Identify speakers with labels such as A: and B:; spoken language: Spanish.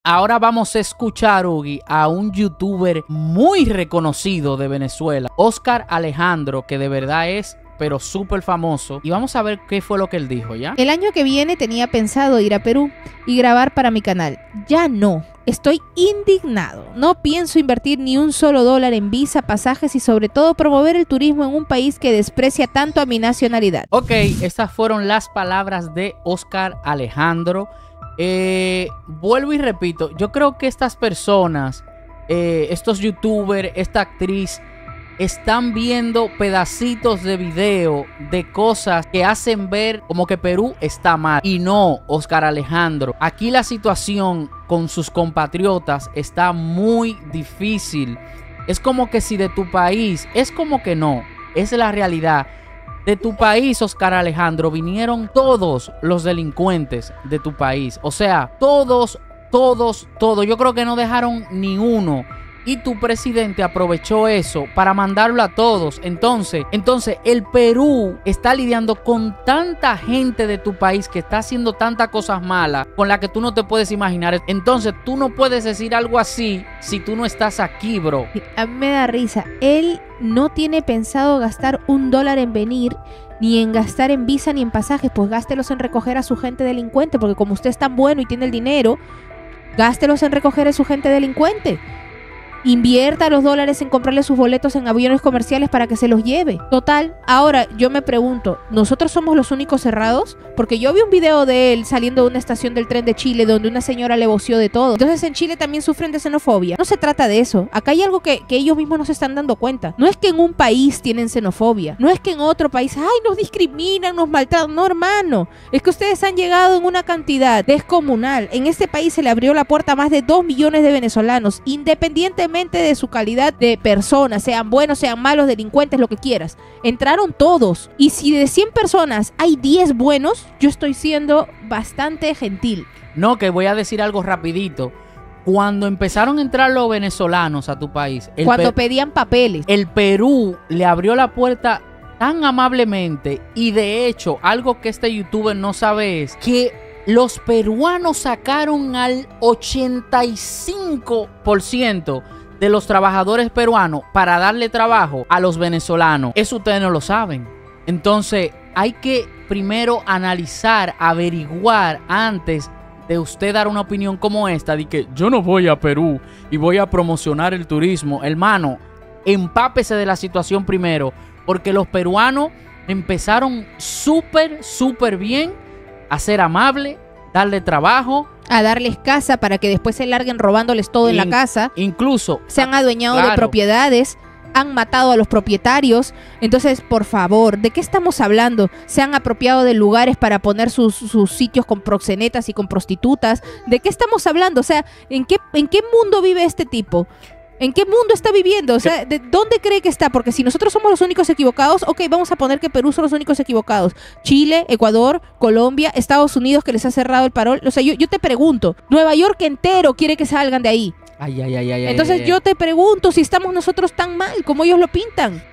A: Ahora vamos a escuchar, Hugo, a un youtuber muy reconocido de Venezuela, Oscar Alejandro, que de verdad es pero súper famoso. Y vamos a ver qué fue lo que él dijo, ¿ya?
B: El año que viene tenía pensado ir a Perú y grabar para mi canal. Ya no. Estoy indignado. No pienso invertir ni un solo dólar en visa, pasajes y sobre todo promover el turismo en un país que desprecia tanto a mi nacionalidad.
A: Ok, estas fueron las palabras de Oscar Alejandro. Vuelvo y repito, yo creo que estas personas, estos youtubers, esta actriz, están viendo pedacitos de video de cosas que hacen ver como que Perú está mal. Y no, Oscar Alejandro, aquí la situación con sus compatriotas está muy difícil. Es como que si de tu país, es como que no, es la realidad. De tu país, Oscar Alejandro, vinieron todos los delincuentes de tu país. O sea, todos. Yo creo que no dejaron ni uno. Y tu presidente aprovechó eso para mandarlo a todos. Entonces el Perú está lidiando con tanta gente de tu país que está haciendo tantas cosas malas con las que tú no te puedes imaginar. Entonces tú no puedes decir algo así si tú no estás aquí, bro.
B: A mí me da risa. Él no tiene pensado gastar un dólar en venir, ni en gastar en visa, ni en pasajes. Pues gástelos en recoger a su gente delincuente, porque como usted es tan bueno y tiene el dinero, gástelos en recoger a su gente delincuente. Invierta los dólares en comprarle sus boletos en aviones comerciales para que se los lleve. Total, ahora yo me pregunto, ¿nosotros somos los únicos cerrados? Porque yo vi un video de él saliendo de una estación del tren de Chile donde una señora le voció de todo. Entonces en Chile también sufren de xenofobia. No se trata de eso. Acá hay algo que ellos mismos no se están dando cuenta. No es que en un país tienen xenofobia. No es que en otro país, ay, nos discriminan, nos maltratan. No, hermano. Es que ustedes han llegado en una cantidad descomunal. En este país se le abrió la puerta a más de 2 millones de venezolanos, independientemente de su calidad de personas, sean buenos, sean malos, delincuentes, lo que quieras. Entraron todos. Y si de 100 personas hay 10 buenos, yo estoy siendo bastante gentil.
A: No, que voy a decir algo rapidito. Cuando empezaron a entrar los venezolanos a tu país,
B: cuando pedían papeles,
A: el Perú le abrió la puerta tan amablemente. Y de hecho, algo que este youtuber no sabe es que los peruanos sacaron al 85% de los trabajadores peruanos para darle trabajo a los venezolanos. Eso ustedes no lo saben. Entonces hay que primero analizar, averiguar antes de usted dar una opinión como esta de que yo no voy a Perú y voy a promocionar el turismo. Hermano, empápese de la situación primero, porque los peruanos empezaron súper bien a ser amables, darle trabajo,
B: a darles casa para que después se larguen robándoles todo en la casa.
A: Incluso
B: se han adueñado de propiedades, han matado a los propietarios. Entonces, por favor, ¿de qué estamos hablando? Se han apropiado de lugares para poner sus sitios con proxenetas y con prostitutas. ¿De qué estamos hablando? O sea, ¿en qué mundo vive este tipo? ¿En qué mundo está viviendo? O sea, ¿de dónde cree que está? Porque si nosotros somos los únicos equivocados, ok, vamos a poner que Perú son los únicos equivocados. Chile, Ecuador, Colombia, Estados Unidos, que les ha cerrado el parol. O sea, yo te pregunto, Nueva York entero quiere que salgan de ahí.
A: Ay.
B: Entonces yo te pregunto si estamos nosotros tan mal como ellos lo pintan.